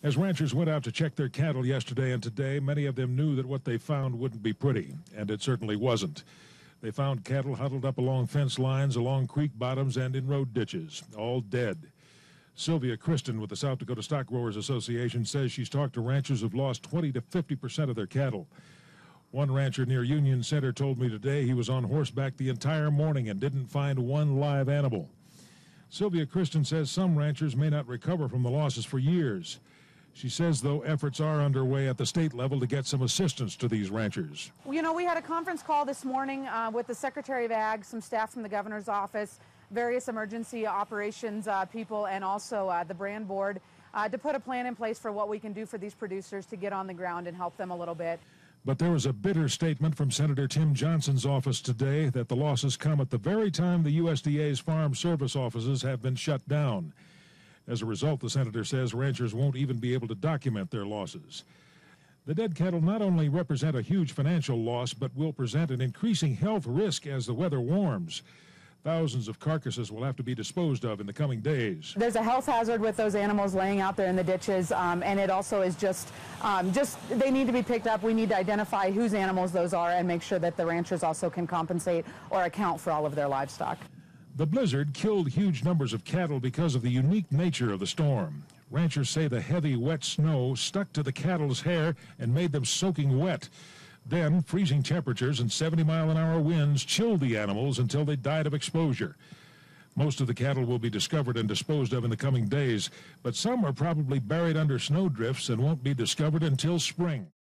As ranchers went out to check their cattle yesterday and today, many of them knew that what they found wouldn't be pretty, and it certainly wasn't. They found cattle huddled up along fence lines, along creek bottoms, and in road ditches, all dead. Sylvia Kristen with the South Dakota Stock Growers Association says she's talked to ranchers who've lost 20 to 50% of their cattle. One rancher near Union Center told me today he was on horseback the entire morning and didn't find one live animal. Sylvia Kristen says some ranchers may not recover from the losses for years. She says, though, efforts are underway at the state level to get some assistance to these ranchers. You know, we had a conference call this morning with the Secretary of Ag, some staff from the governor's office, various emergency operations people, and also the brand board to put a plan in place for what we can do for these producers to get on the ground and help them a little bit. But there was a bitter statement from Senator Tim Johnson's office today that the losses come at the very time the USDA's farm service offices have been shut down. As a result, the senator says ranchers won't even be able to document their losses. The dead cattle not only represent a huge financial loss, but will present an increasing health risk as the weather warms. Thousands of carcasses will have to be disposed of in the coming days. There's a health hazard with those animals laying out there in the ditches, and it also is just they need to be picked up. We need to identify whose animals those are and make sure that the ranchers also can compensate or account for all of their livestock. The blizzard killed huge numbers of cattle because of the unique nature of the storm. Ranchers say the heavy, wet snow stuck to the cattle's hair and made them soaking wet. Then, freezing temperatures and 70-mile-an-hour winds chilled the animals until they died of exposure. Most of the cattle will be discovered and disposed of in the coming days, but some are probably buried under snowdrifts and won't be discovered until spring.